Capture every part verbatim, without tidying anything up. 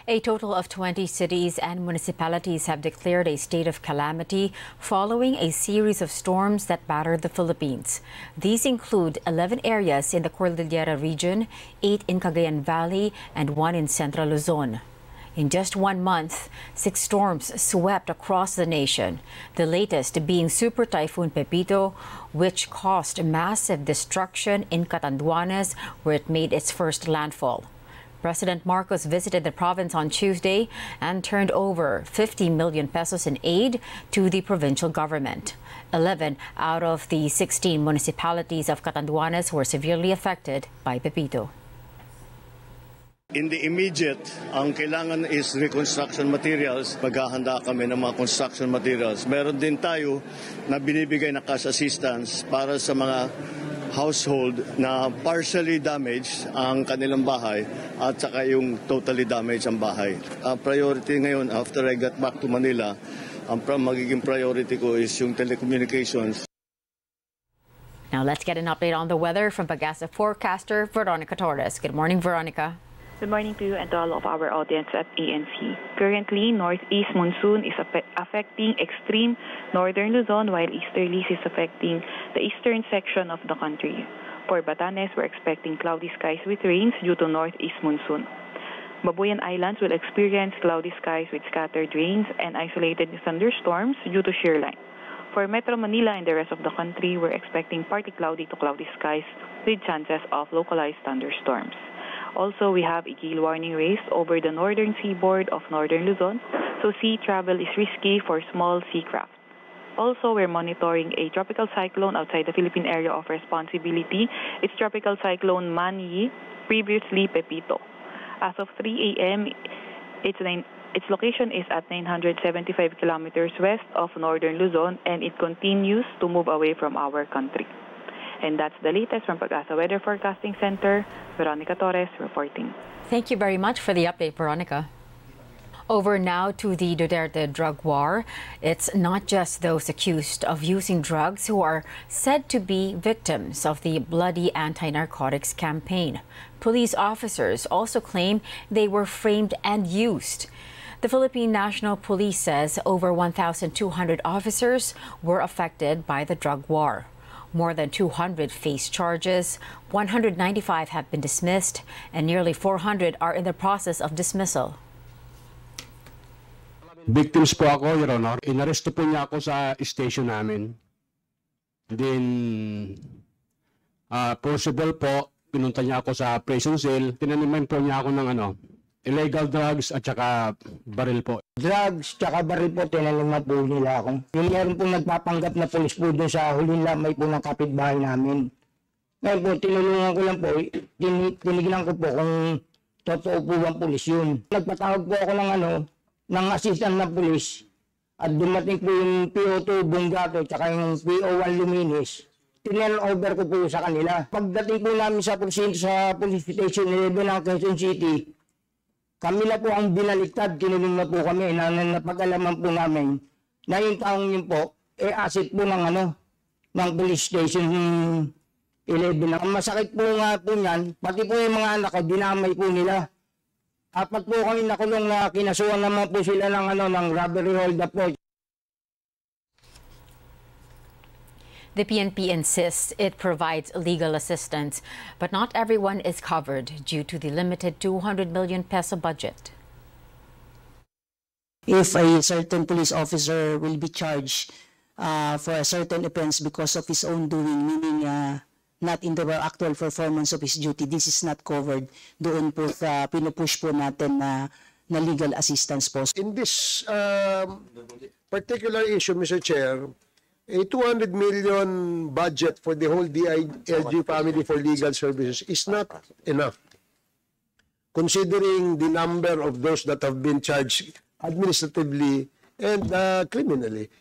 A total of twenty cities and municipalities have declared a state of calamity following a series of storms that battered the Philippines. These include eleven areas in the Cordillera region, eight in Cagayan Valley, and one in Central Luzon. In just one month, six storms swept across the nation, the latest being Super Typhoon Pepito, which caused massive destruction in Catanduanes, where it made its first landfall. President Marcos visited the province on Tuesday and turned over fifty million pesos in aid to the provincial government. eleven out of the sixteen municipalities of Catanduanes were severely affected by Pepito. In the immediate, ang kailangan is reconstruction materials. Maghahanda kami ng mga construction materials. Meron din tayo na binibigay na cash assistance para sa mga household na partially damaged ang kanilang bahay at saka yung totally damaged ang bahay. Ang priority ngayon after I got back to Manila, ang magiging priority ko is yung telecommunications. Now let's get an update on the weather from Pag-asa forecaster Veronica Torres. Good morning, Veronica. Good morning to you and to all of our audience at A N C. Currently, northeast monsoon is affecting extreme northern Luzon, while easterlies is affecting the eastern section of the country. For Batanes, we're expecting cloudy skies with rains due to northeast monsoon. Babuyan Islands will experience cloudy skies with scattered rains and isolated thunderstorms due to shear line. For Metro Manila and the rest of the country, we're expecting partly cloudy to cloudy skies with chances of localized thunderstorms. Also, we have a gale warning raised over the northern seaboard of northern Luzon, so sea travel is risky for small sea craft. Also, we're monitoring a tropical cyclone outside the Philippine area of responsibility. It's Tropical Cyclone Manny, previously Pepito. As of three A M, its, its location is at nine hundred seventy-five kilometers west of northern Luzon, and it continues to move away from our country. And that's the latest from Pag-asa Weather Forecasting Center. Veronica Torres reporting. Thank you very much for the update, Veronica. Over now to the Duterte drug war. It's not just those accused of using drugs who are said to be victims of the bloody anti-narcotics campaign. Police officers also claim they were framed and used. The Philippine National Police says over one thousand two hundred officers were affected by the drug war. More than two hundred face charges, one hundred ninety-five have been dismissed, and nearly four hundred are in the process of dismissal. Victims po ako, Your Honor. Inaresto po niya ako sa station namin. Then, uh, possible po, pinunta niya ako sa prison cell. Tinaniman po niya ako ng ano, illegal drugs at saka baril po. Drugs tsaka baril po, tinanong po nila ako. Yung meron pong nagpapanggap na polis po doon sa huling lamay po ng kapitbahay namin. Ngayon po, tinulungan ko lang po, tin tinignan ko po kung totoo po ang polis yun. Nagpatawag po ako ng ano, ng assistant na polis at dumating po yung P O two Bungato tsaka yung P O one Luminis. Tinel over ko po sa kanila. Pagdating po namin sa presinto sa police station eleven ng Quezon City, kami na po ang binaliktad, kinulong na po kami, na napag-alaman po namin na yung taong yun po, eh asset po ng ano, ng police station eleven. Ang masakit po nga po niyan, pati po yung mga anak ko, dinamay po nila. Apat po kami nakulong na kinasuhan naman po sila ng ano, ng robbery hold up po. The P N P insists it provides legal assistance, but not everyone is covered due to the limited two hundred million peso budget. If a certain police officer will be charged uh, for a certain offense because of his own doing, meaning uh, not in the actual performance of his duty, this is not covered. Doon po sa pinupush po natin na, na legal assistance po. In this um, particular issue, Mister Chair, a two hundred million budget for the whole D I L G family for legal services is not enough, considering the number of those that have been charged administratively and uh, criminally.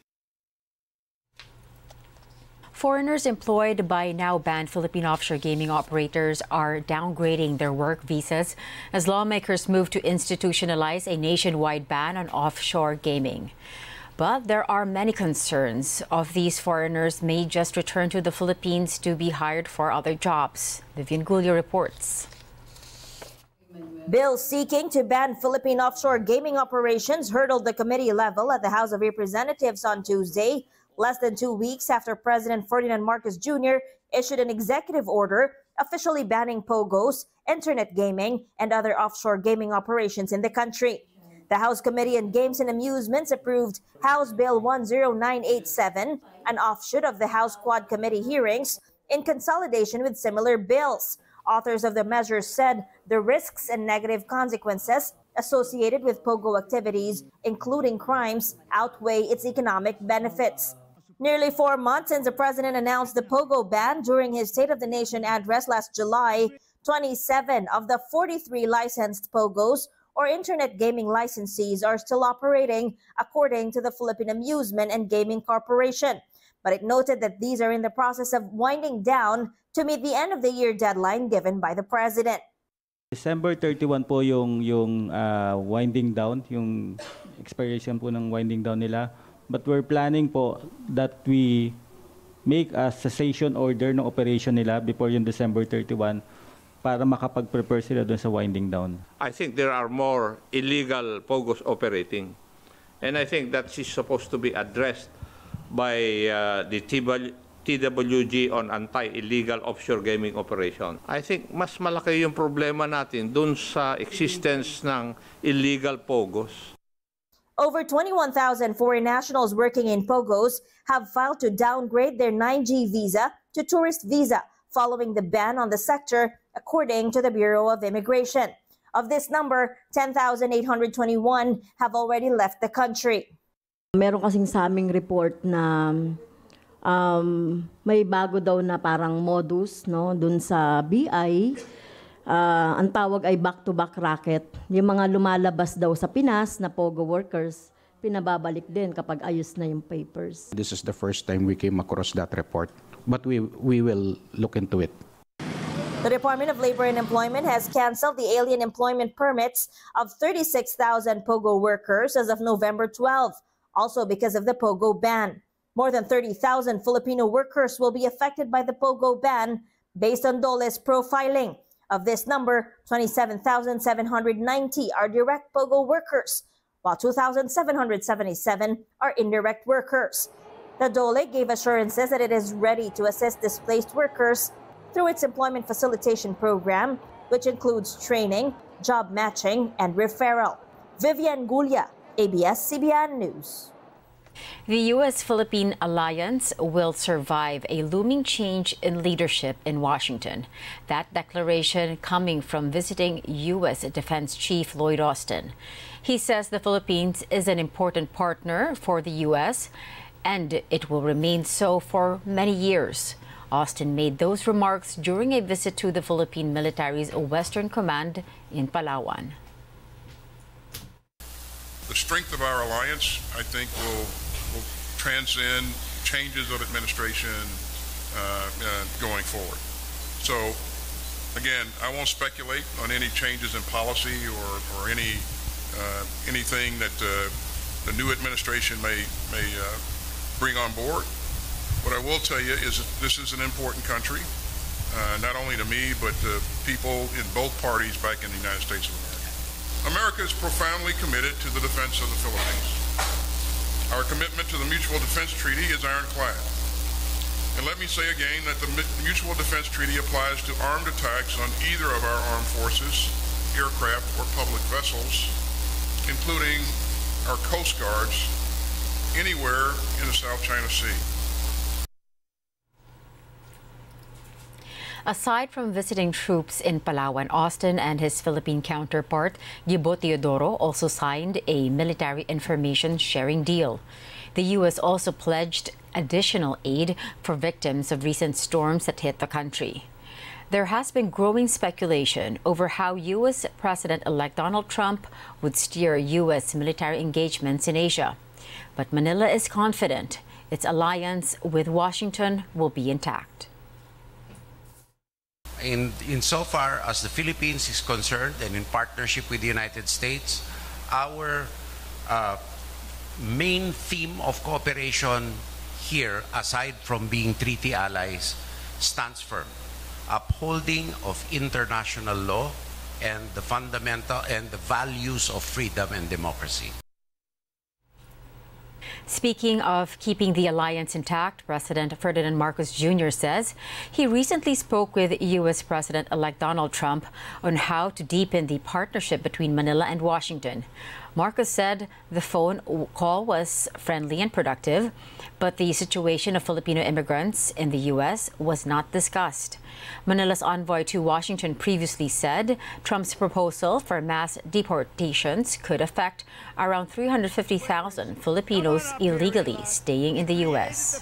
Foreigners employed by now banned Philippine offshore gaming operators are downgrading their work visas as lawmakers move to institutionalize a nationwide ban on offshore gaming. But there are many concerns of these foreigners may just return to the Philippines to be hired for other jobs. Vivian Gulio reports. Bills seeking to ban Philippine offshore gaming operations hurdled the committee level at the House of Representatives on Tuesday, less than two weeks after President Ferdinand Marcos Junior issued an executive order officially banning POGOs, internet gaming, and other offshore gaming operations in the country. The House Committee on Games and Amusements approved House Bill one oh nine eight seven, an offshoot of the House Quad Committee hearings, in consolidation with similar bills. Authors of the measures said the risks and negative consequences associated with POGO activities, including crimes, outweigh its economic benefits. Nearly four months since the president announced the POGO ban during his State of the Nation address last July, twenty-seven of the forty-three licensed POGOs or internet gaming licensees are still operating, according to the Philippine Amusement and Gaming Corporation. But it noted that these are in the process of winding down to meet the end of the year deadline given by the president. December thirty-first po yung yung uh, winding down, yung expiration po ng winding down nila. But we're planning po that we make a cessation order ng operation nila before yung December thirty-first para makapag-prepare sila doon sa winding down. I think there are more illegal POGOs operating. And I think that is supposed to be addressed by uh, the T W G on anti-illegal offshore gaming operation. I think mas malaki yung problema natin dun sa existence ng illegal POGOs. Over twenty-one thousand foreign nationals working in POGOs have filed to downgrade their nine G visa to tourist visa following the ban on the sector, according to the Bureau of Immigration. Of this number, ten thousand eight hundred twenty-one have already left the country. Meron kasing sa aming report na um, may bago daw na parang modus no, dun sa B I. Uh, ang tawag ay back-to-back racket. Yung mga lumalabas daw sa Pinas na POGO workers, pinababalik din kapag ayos na yung papers. This is the first time we came across that report, but we, we will look into it. The Department of Labor and Employment has canceled the alien employment permits of thirty-six thousand POGO workers as of November twelfth, also because of the POGO ban. More than thirty thousand Filipino workers will be affected by the POGO ban based on DOLE's profiling. Of this number, twenty-seven thousand seven hundred ninety are direct POGO workers, while two thousand seven hundred seventy-seven are indirect workers. The DOLE gave assurances that it is ready to assist displaced workers through its employment facilitation program, which includes training, job matching, and referral. Vivian Gulia, A B S C B N News. The U S-Philippine alliance will survive a looming change in leadership in Washington. That declaration coming from visiting U S Defense Chief Lloyd Austin. He says the Philippines is an important partner for the U S and it will remain so for many years. Austin made those remarks during a visit to the Philippine military's Western Command in Palawan. The strength of our alliance, I think, will, will transcend changes of administration uh, uh, going forward. So, again, I won't speculate on any changes in policy or, or any uh, anything that uh, the new administration may may uh, bring on board. What I will tell you is that this is an important country, uh, not only to me, but to people in both parties back in the United States of America. America is profoundly committed to the defense of the Philippines. Our commitment to the Mutual Defense Treaty is ironclad. And let me say again that the Mutual Defense Treaty applies to armed attacks on either of our armed forces, aircraft, or public vessels, including our Coast Guards, anywhere in the South China Sea. Aside from visiting troops in Palawan, Austin and his Philippine counterpart, Gibo Teodoro, also signed a military information sharing deal. The U S also pledged additional aid for victims of recent storms that hit the country. There has been growing speculation over how U S President-elect Donald Trump would steer U S military engagements in Asia. But Manila is confident its alliance with Washington will be intact. In insofar as the Philippines is concerned and in partnership with the United States, our uh, main theme of cooperation here, aside from being treaty allies, stands firm. Upholding of international law, and the fundamental and the values of freedom and democracy. Speaking of keeping the alliance intact, President Ferdinand Marcos Junior says he recently spoke with U S President-elect Donald Trump on how to deepen the partnership between Manila and Washington. Marcos said the phone call was friendly and productive, but the situation of Filipino immigrants in the U S was not discussed. Manila's envoy to Washington previously said Trump's proposal for mass deportations could affect around three hundred fifty thousand Filipinos illegally staying in the U S.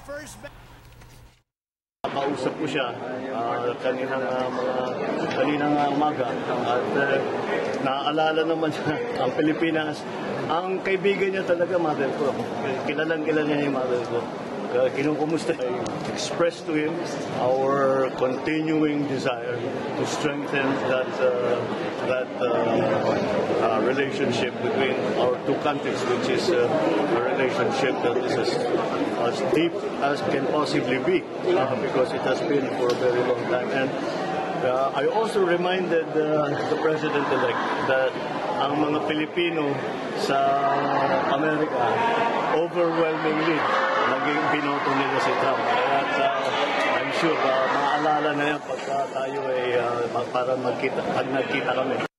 Nakausap ko siya uh, kaninang, uh, mga, kaninang uh, umaga at uh, naaalala naman siya ang Pilipinas. Ang kaibigan niya talaga, mother ko. Kilalang kilala niya yung mother ko. Uh, kinukumusta. I expressed to him our continuing desire to strengthen that uh, that uh, uh, relationship between our two countries, which is uh, a relationship that is as, as deep as can possibly be, uh, because it has been for a very long time. And uh, I also reminded uh, the President-elect that ang mga Pilipino sa Amerika overwhelmingly naging binoto nila si Trump. At uh, I'm sure uh, maaalala na yan pagka tayo ay uh, para magkita, pag nagkita kami.